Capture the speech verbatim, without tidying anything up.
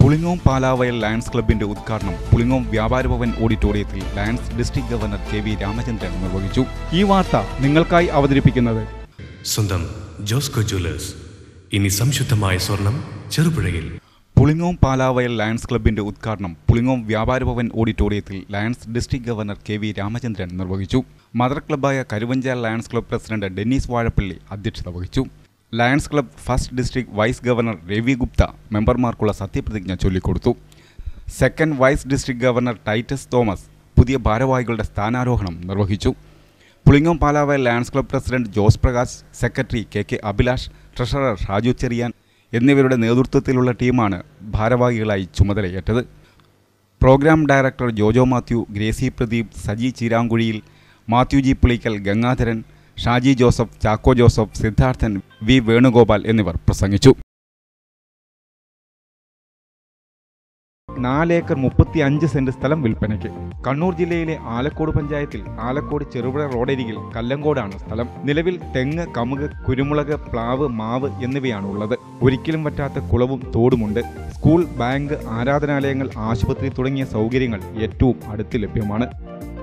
Pulingome Palavayal lions ക്ലബിന്റെ ഉദ്ഘാടനം പുളിങ്ങോം വ്യാപാര ഭവൻ ഓഡിറ്റോറിയത്തിൽ Lions district governor K V Ramachandran നിർവഹിച്ചു. ഈ വാർത്ത നിങ്ങൾക്കായി അവതരിപ്പിക്കുന്നത് സ്വന്തം ജോസ്കോ ജ്വല്ലേഴ്സ്. ഇനി സംശുദ്ധമായ സ്വർണം ചെറുപുഴയിൽ. പുളിങ്ങോം പാലാവയൽ ലയൺസ് ക്ലബിന്റെ ഉദ്ഘാടനം പുളിങ്ങോം വ്യാപാര ഭവൻ ഓഡിറ്റോറിയത്തിൽ Lions district governor K V Ramachandran നിർവഹിച്ചു. മദർ ക്ലബ്ബായ Karuvanchal Lions club president Dennis Vazhappally അധ്യക്ഷത വഹിച്ചു. Lions club first district vice governor Ravi Gupta മെമ്പർമാർക്കുള്ള സത്യപ്രതിജ്ഞ ചൊല്ലിക്കൊടുത്തു. Second vice district governor Titus Thomas പുതിയ ഭാരവാഹികളുടെ സ്ഥാനാരോഹണം നിർവഹിച്ചു. Pulingome Palavayal Lions club president Jose Prakash, secretary K K Abhilash, treasurer Shaju Cheriyan എന്നിവരുടെ നേതൃത്വത്തിലുള്ള ടീമാണ് ഭാരവാഹികളായി ചുമതലയേറ്റത്. Programme director Jojo Mathew, Gracy Pradeep, Saji ചീരാങ്കുഴിയിൽ, Mathew G Pulickal, Gangadharan, Shaji Joseph, Chacko Joseph, Siddharthan, V Venugopal എന്നിവർ പ്രസംഗിച്ചു. നാലേക്കർ മുപ്പത്തി അഞ്ച് സെന്റ് സ്ഥലം വിൽപ്പനയ്ക്ക്. കണ്ണൂർ ജില്ലയിലെ ആലക്കോട് പഞ്ചായത്തിൽ ആലക്കോട് ചെറുപുഴ റോഡരികിൽ കല്ലങ്കോടാണ് സ്ഥലം. നിലവിൽ തെങ്ങ്, കമുക്, കുരുമുളക്, പ്ലാവ്, മാവ് എന്നിവയാണ് ഉള്ളത്. ഒരിക്കലും വറ്റാത്ത കുളവും തോടുമുണ്ട്. സ്കൂൾ, ബാങ്ക്, ആരാധനാലയങ്ങൾ, ആശുപത്രി തുടങ്ങിയ സൗകര്യങ്ങൾ ഏറ്റവും അടുത്ത് ലഭ്യമാണ്.